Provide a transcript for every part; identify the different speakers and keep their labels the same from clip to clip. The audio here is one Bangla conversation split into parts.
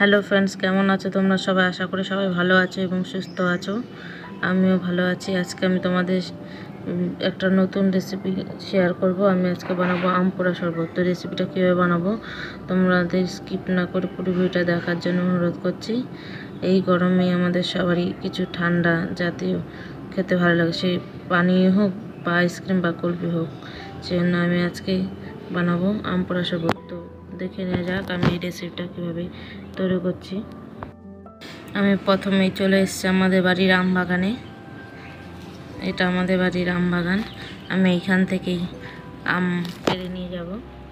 Speaker 1: হ্যালো ফ্রেন্ডস, কেমন আছো তোমরা সবাই? আশা করি সবাই ভালো আছো এবং সুস্থ আছো। আমিও ভালো আছি। আজকে আমি তোমাদের একটা নতুন রেসিপি শেয়ার করব। আমি আজকে বানাবো আম পোড়া শরবত। তো রেসিপিটা কীভাবে বানাবো তোমাদের স্কিপ না করে পুরো ভিডিওটা দেখার জন্য অনুরোধ করছি। এই গরমে আমাদের সবারই কিছু ঠান্ডা জাতীয় খেতে ভালো লাগে, সেই পানীয় হোক বা আইসক্রিম বা কুলফি হোক, সেজন্য আমি আজকে বানাবো আম পোড়া শরবত। তো দেখে নেওয়া যাক আমি এই রেসিপিটা কীভাবে তৈরি করছি। আমি প্রথমেই চলে এসেছি আমাদের বাড়ির আম বাগানে। এটা আমাদের বাড়ির আম বাগান। আমি এইখান থেকেই আম পেড়ে নিয়ে যাব।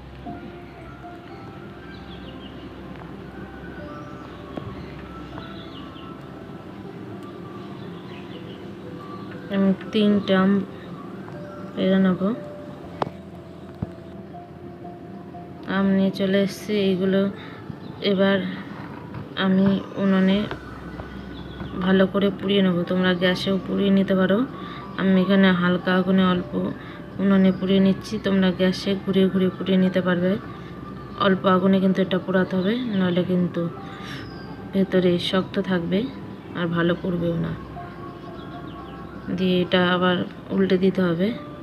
Speaker 1: আমি 3টে আম পেড়ে নেব। আম নিয়ে চলে এসেছি। এইগুলো এবার আমি উনুনে ভালো করে পুড়িয়ে নেব। তোমরা গ্যাসেও পুড়িয়ে নিতে পারো। আমি এখানে হালকা আগুনে অল্প উনুনে পুড়িয়ে নিচ্ছি। তোমরা গ্যাসে ঘুরিয়ে ঘুরিয়ে পুড়িয়ে নিতে পারবে। অল্প আগুনে কিন্তু এটা পোড়াতে হবে, নাহলে কিন্তু ভেতরে শক্ত থাকবে আর ভালো পুড়বেও না। দিয়ে এটা আবার উল্টে দিতে হবে।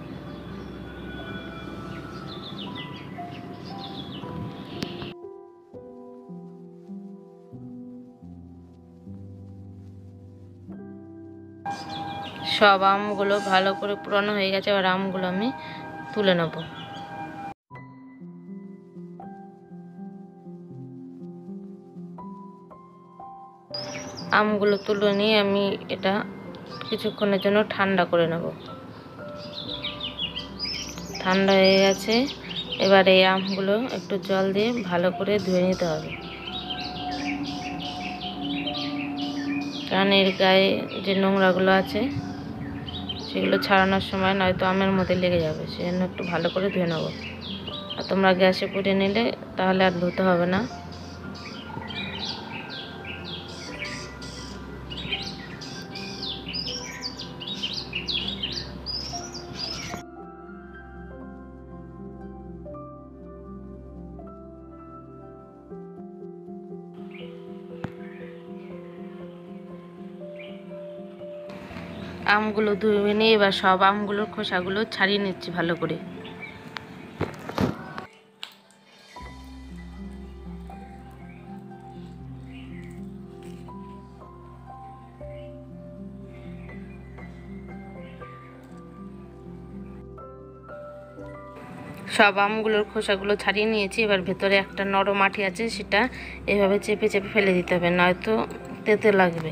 Speaker 1: সব আমগুলো ভালো করে পুরানো হয়ে গেছে। আর আমগুলো আমি তুলে নেব। আমগুলো তুলে নিয়ে আমি এটা কিছুক্ষণের জন্য ঠান্ডা করে নেব। ঠান্ডা হয়ে গেছে। এবার এই আমগুলো একটু জল দিয়ে ভালো করে ধুয়ে নিতে হবে, কারণ এর গায়ে যে নোংরাগুলো আছে সেগুলো ছাড়ানোর সময় নয়তো আমের মধ্যে লেগে যাবে। সেজন্য একটু ভালো করে ধুয়ে নেব। আর তোমরা গ্যাসে পুড়িয়ে নিলে তাহলে আর ধুতে হবে না। আমগুলো ধুয়ে নিয়ে এবার সব আমগুলোর খোসাগুলো ছাড়িয়ে নিচ্ছি ভালো করে। সব আমগুলোর খোসাগুলো ছাড়িয়ে নিয়েছি। এবার ভেতরে একটা নরম আঁটি আছে, সেটা এভাবে চেপে চেপে ফেলে দিতে হবে, নয়তো তেতে লাগবে।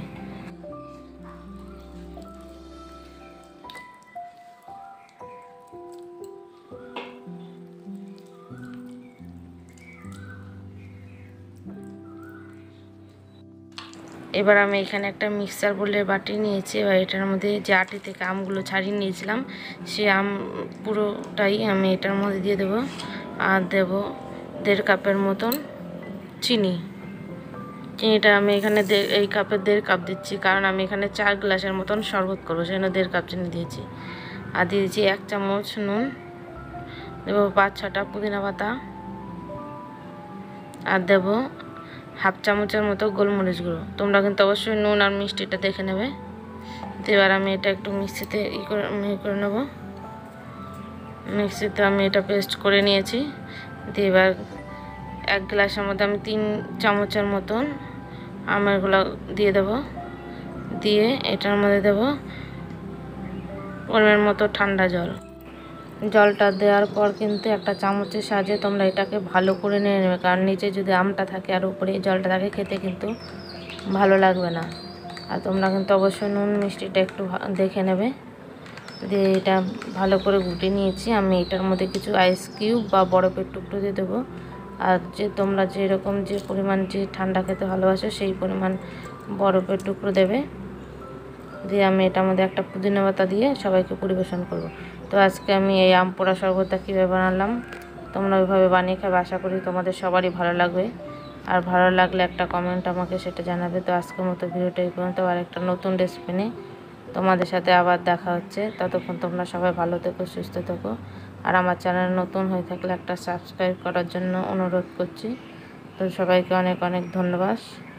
Speaker 1: এবার আমি এখানে একটা মিক্সার বোলের বাটি নিয়েছি। এবার এটার মধ্যে যে আটি থেকে আমগুলো ছাড়িয়ে নিয়েছিলাম সে আম পুরোটাই আমি এটার মধ্যে দিয়ে দেবো। আর দেব 1.5 কাপের মতন চিনি। চিনিটা আমি এখানে এই কাপের 1.5 কাপ দিচ্ছি, কারণ আমি এখানে 4 গ্লাসের মতন শরবত করবো, সেজন্য 1.5 কাপ চিনি দিয়েছি। আর দিয়ে দিচ্ছি 1 চামচ নুন, দেবো 5-6টা পুদিনা পাতা, আর দেবো 1/2 চামচের মতো গোলমরিচ গুঁড়ো। তোমরা কিন্তু অবশ্যই নুন আর মিষ্টিটা দেখে নেবে। তো এবার আমি এটা একটু মিক্সিতে করে নেব। মিক্সিতে আমি এটা পেস্ট করে নিয়েছি। দিয়ে এবার 1 গ্লাসের মধ্যে আমি 3 চামচের মতন আমেরগুলো দিয়ে দেব। দিয়ে এটার মধ্যে দেব পরিমাণ মতো ঠান্ডা জল। জলটা দেওয়ার পর কিন্তু একটা চামচের সাহায্যে তোমরা এটাকে ভালো করে নিয়ে নেবে, কারণ নিচে যদি আমটা থাকে আর উপরে জলটা থাকে খেতে কিন্তু ভালো লাগবে না। আর তোমরা কিন্তু অবশ্যই নুন মিষ্টিটা একটু দেখে নেবে। দিয়ে এটা ভালো করে গুটিয়ে নিয়েছি। আমি এটার মধ্যে কিছু আইস কিউব বা বরফের টুকরো দিয়ে দেবো। আর যে তোমরা যেরকম যে পরিমাণ যে ঠান্ডা খেতে ভালোবাসো সেই পরিমাণ বরফের টুকরো দেবে। দিয়ে আমি এটার মধ্যে একটা পুদিনা পাতা দিয়ে সবাইকে পরিবেশন করব। তো আজকে আমি এই আম পোড়া শরবতটা কীভাবে বানালাম তোমরা ওইভাবে বানিয়ে খাবে। আশা করি তোমাদের সবারই ভালো লাগবে। আর ভালো লাগলে একটা কমেন্ট আমাকে সেটা জানাবে। তো আজকের মতো ভিডিওটা এই পর্যন্ত। আর একটা নতুন রেসিপি নিয়ে তোমাদের সাথে আবার দেখা হচ্ছে। ততক্ষণ তোমরা সবাই ভালো থেকো, সুস্থ থেকো। আর আমার চ্যানেল নতুন হয়ে থাকলে একটা সাবস্ক্রাইব করার জন্য অনুরোধ করছি। তো সবাইকে অনেক অনেক ধন্যবাদ।